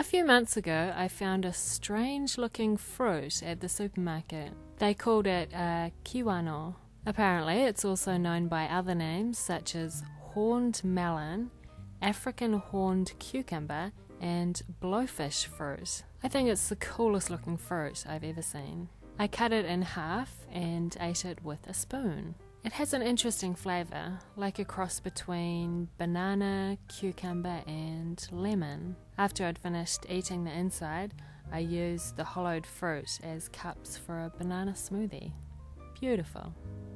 few months ago, I found a strange-looking fruit at the supermarket. They called it Kiwano. Apparently, it's also known by other names such as horned melon, African horned cucumber, and blowfish fruit. I think it's the coolest looking fruit I've ever seen. I cut it in half and ate it with a spoon. It has an interesting flavour, like a cross between banana, cucumber and lemon. After I'd finished eating the inside, I used the hollowed fruit as cups for a banana smoothie. Beautiful.